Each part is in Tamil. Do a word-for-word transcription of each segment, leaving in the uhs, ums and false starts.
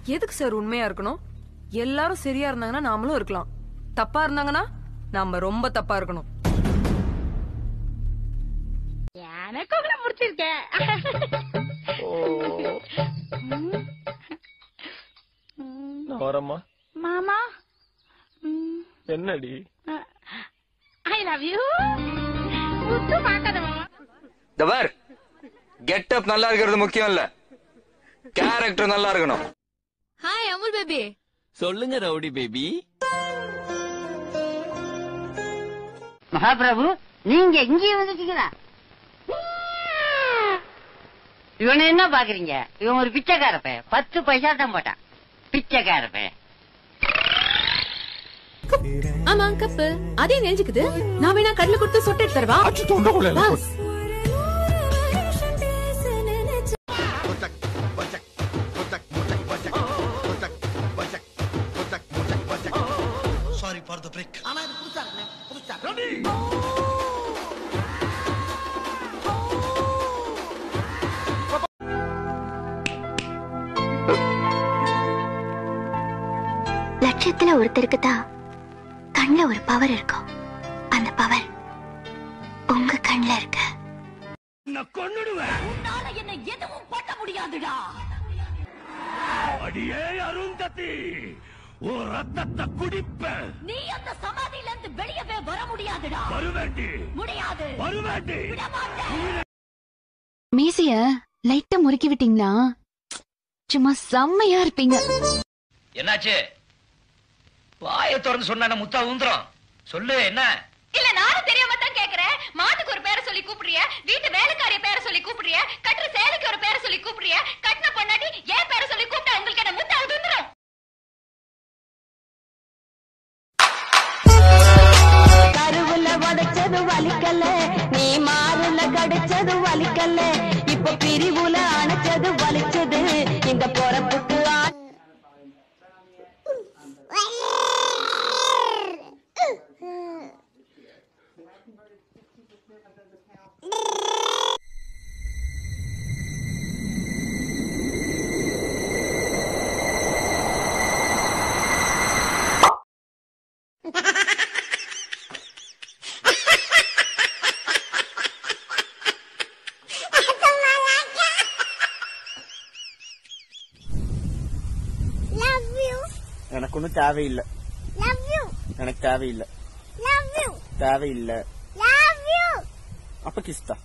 எதுக்கு சார் உண்மையா இருக்கணும்? எல்லாரும் சரியா இருந்தாங்கன்னா நாமளும் இருக்கலாம், தப்பா இருந்தாங்கன்னா நாம ரொம்ப தப்பா இருக்கணும். எனக்கு உங்களை முடிச்சிருக்கேன். மாமா என்னடி? I love you. முத்து பாக்காத மாமா. தவர் கெட்டப் நல்லா இருக்கிறது முக்கியம் இல்ல, கேரக்டர் நல்லா இருக்கணும். Hi Amul baby. சொல்லுங்க ரவுடி பேபி. மகாபிரபு, நீங்க இங்கே வந்துட்டீங்களா? இவனை என்ன பாக்குறீங்க? இவன் ஒரு பிச்சைக்காரப்ப, பத்து பைசா தான் போட்டான். பிச்சைக்காரப்ப. ஆமா கப்பு அதே நெஞ்சுக்குது. நான் வேணா கடல கொடுத்து சொட்டு எடுத்து தரவா? Sorry for the break. ஆனா இது புதுசா இருக்குனே, புதுசா. ரெடி. லட்சத்துல ஒருத்தருக்கு தான் கண்ணுல ஒரு பவர் இருக்கும். அந்த பவர் உங்க கண்ணுல இருக்கு. நான் கொன்னுடுவேன். உன்னால என்ன எதுவும் பண்ண முடியாதுடா. அடியே அருந்ததி, ஓ ரத்தத்தை குடிப்பேன். நீ அந்த சமாதியில இருந்து வெளியவே வர முடியாதுடா. வருவேண்டி. முடியாது. வருவேண்டி. விட மாட்டேன். மீசிய லைட்டா முறுக்கி விட்டீங்களா? சும்மா செம்மையா இருப்பீங்க. என்னாச்சு? வாய திறந்து சொன்ன முத்தா ஊந்துரும். சொல்லு என்ன? இல்ல நானும் தெரியாம தான் கேக்குறேன். மாட்டுக்கு ஒரு பேரை சொல்லி கூப்பிடுறிய, வீட்டு வேலைக்காரிய பேரை சொல்லி கூப்பிடுறிய, கட்டுற சேலைக்கு ஒரு பேரை சொல்லி கூப்பிடுறிய, கட்டின பொண்டாட்டி ஏன் பேரை சொல்லி கூப்பிட்டா உங்களுக்கு என்ன முத்தா ஊந்துரும்? கருவுல வதச்சது வலிக்கல்ல, நீ மாறுல கடிச்சது வலிக்கல்ல, இப்ப பிரிவுல அணைச்சது வலிச்சது. இந்த பொறப்புக்கு எனக்கு ஒன்னும் தேவையில்லை. எனக்கு தேவையில்லை. தேவையில்லை. அப்ப கிஸ்தா.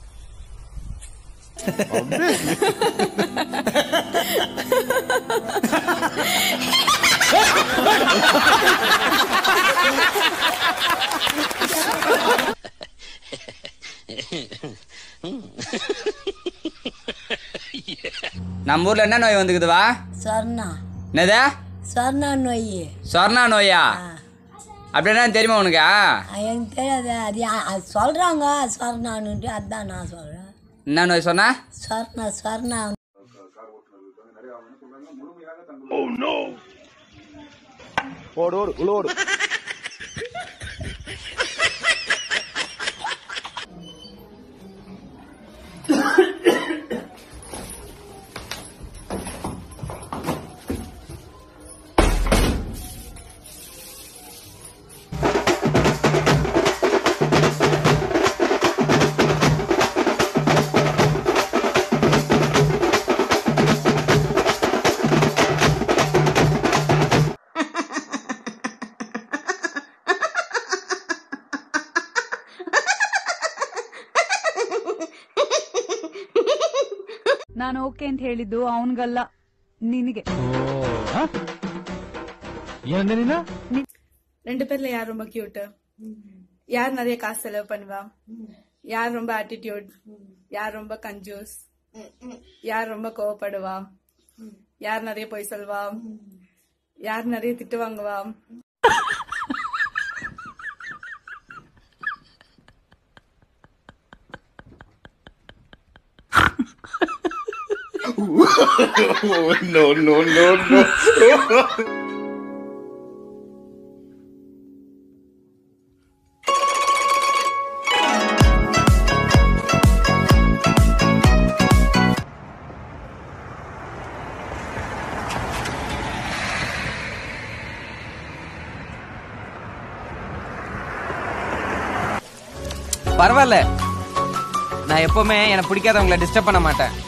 நம்ம ஊர்ல என்ன நோய் வந்துக்குதுவா? சொர்ணா. என்னதா? சொர்ணா நோய். சொர்ணா நோயா? அப்படின்னா தெரியுமா உனக்கு? எனக்கு தெரியாது. அது அது சொல்றாங்க சொர்ணான்னு, அதான் நான் சொல்றேன். என்ன நோய் சொன்னா? சொர்ணா. சொர்ணா. ஓடு ஓடு உள்ள ஓடு. ನಾನು ಓಕೆ ಅಂತ ಹೇಳಿದ್ದು ಅವನಿಗಲ್ಲ, ನಿನಗೆ. ரெண்டு பேர்ல யார் ரொம்ப கியூட், யார் நிறைய காசு செலவு பண்ணுவா, யார் ரொம்ப ஆட்டிடியூட், யார் ரொம்ப கஞ்சூஸ், யார் ரொம்ப கோவப்படுவா, யார் நிறைய பொய் சொல்வா, யார் நிறைய திட்டு வாங்குவா? no, no, no, no. பரவாயில்ல, நான் எப்பவுமே எனக்கு பிடிக்காதவங்களை டிஸ்டர்ப் பண்ண மாட்டேன்.